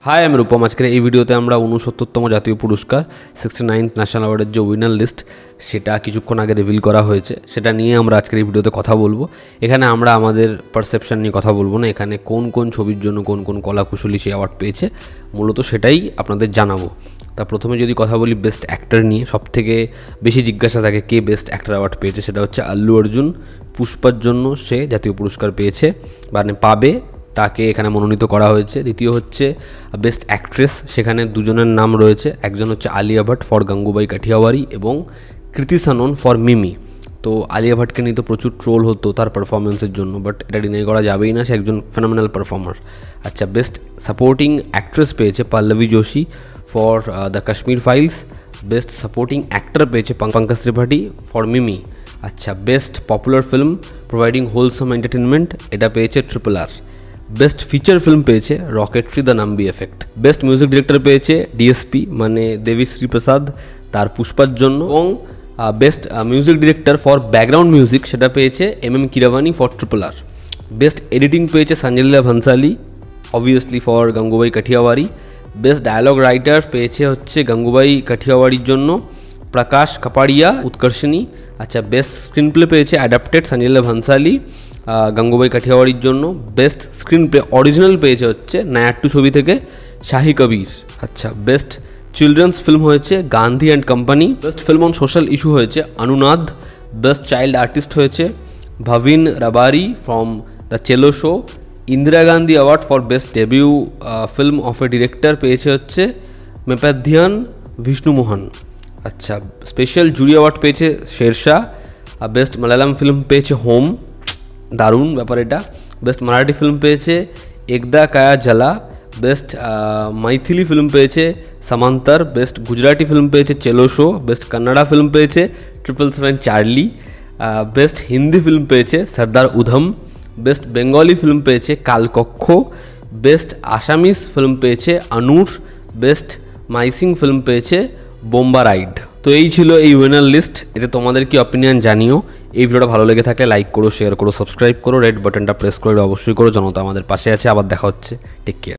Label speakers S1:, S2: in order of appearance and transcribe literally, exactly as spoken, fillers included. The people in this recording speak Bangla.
S1: হাই আমি রূপম। আজকের এই ভিডিওতে আমরা ঊনসত্তরতম জাতীয় পুরস্কার সিক্সটি নাইন্থ ন্যাশনাল অ্যাওয়ার্ডের যে উইনার লিস্ট সেটা কিছুক্ষণ আগে রিভিল করা হয়েছে, সেটা নিয়ে আমরা আজকের এই ভিডিওতে কথা বলবো। এখানে আমরা আমাদের পারসেপশন নিয়ে কথা বলবো না, এখানে কোন কোন ছবির জন্য কোন কোন কলাকুশলী সেই অ্যাওয়ার্ড পেয়েছে মূলত সেটাই আপনাদের জানাবো। তা প্রথমে যদি কথা বলি বেস্ট অ্যাক্টর নিয়ে, সবথেকে বেশি জিজ্ঞাসা থাকে কে বেস্ট অ্যাক্টর অ্যাওয়ার্ড পেয়েছে, সেটা হচ্ছে আল্লু অর্জুন। পুষ্পার জন্য সে জাতীয় পুরস্কার পেয়েছে, মানে পাবে, তাকে এখানে মনোনীত করা হয়েছে। দ্বিতীয় হচ্ছে বেস্ট অ্যাক্ট্রেস, সেখানে দুজনের নাম রয়েছে, একজন হচ্ছে আলিয়া ভাট ফর গাঙ্গুবাই কাঠিয়াওয়ারি এবং কৃতি সানন ফর মিমি। তো আলিয়া ভাটকে নিয়ে তো প্রচুর ট্রোল হতো তার পারফরমেন্সের জন্য, বাট এটা ডিনাই করা যাবেই না, সে একজন ফেনোমেনাল পারফর্মার। আচ্ছা, বেস্ট সাপোর্টিং অ্যাক্ট্রেস পেয়েছে Pallavi Joshi for the Kashmir files. Best supporting actor পেয়েছে পঙ্কজ ত্রিপাঠী ফর মিমি। আচ্ছা, best popular film providing wholesome entertainment, এটা পেয়েছে triple R. Best feature film পেয়েছে Rocketry the Nambi effect. Best music director পেয়েছে ডিএসপি মানে দেবীশ্রী প্রসাদ তার পুষ্পার জন্য, এবং best music director for background music সেটা পেয়েছে M M Keeravani for triple R. Best editing পেয়েছে Sanjay Leela Bhansali obviously for Gangubai Kathiawadi. Best dialogue writer পেয়েছে হচ্ছে গাঙ্গুবাই কাঠিয়াওয়ারির জন্য প্রকাশ কাপাড়িয়া উৎকর্ষণী। আচ্ছা, বেস্ট স্ক্রিন প্লে পেয়েছে অ্যাডাপ্টেড সঞ্জয় লীলা ভনসালি গাঙ্গুবাই কাঠিয়াওয়ারির জন্য। বেস্ট স্ক্রিন প্লে অরিজিনাল পেয়েছে হচ্ছে নায়াট্টু ছবি থেকে শাহি কবির। আচ্ছা, বেস্ট চিলড্রেন্স ফিল্ম হয়েছে Gandhi and company. Best film on social issue হয়েছে অনুনাদ। বেস্ট চাইল্ড আর্টিস্ট হয়েছে Bhavin Rabari from the Chhello show. Indira Gandhi award for best debut film of a director পেয়েছে হচ্ছে মেপাধ্যান বিষ্ণুমোহন। আচ্ছা, স্পেশাল জুরি অ্যাওয়ার্ড পেয়েছে শেরশাহ। বেস্ট মালায়ালাম ফিল্ম পেয়েছে হোম, দারুণ ব্যাপার এটা। বেস্ট মারাঠি ফিল্ম পেয়েছে একদা কায়া জ্বালা। বেস্ট মাইথিলি ফিল্ম পেয়েছে সামান্তর। বেস্ট গুজরাটি ফিল্ম পেয়েছে Chhello show. Best Kannada film পেয়েছে triple seven Charlie. Best Hindi film পেয়েছে Sardar Udham. Best Bengali film পেয়েছে কালকক্ষ। বেস্ট আসামিস ফিল্ম পেয়েছে আনুর। বেস্ট মাইসিং ফিল্ম পেয়েছে বোম্বা রাইড। তো এই ছিল এই উইনার লিস্ট। এতে তোমাদের কি অপিনিয়ন জানিও। এই ভিডিওটা ভালো লেগে থাকলে লাইক করো, শেয়ার করো, সাবস্ক্রাইব করো, রেড বাটনটা প্রেস করে অবশ্যই করো। জনতা আমাদের পাশে আছে। আবার দেখা হচ্ছে, টেক কেয়ার।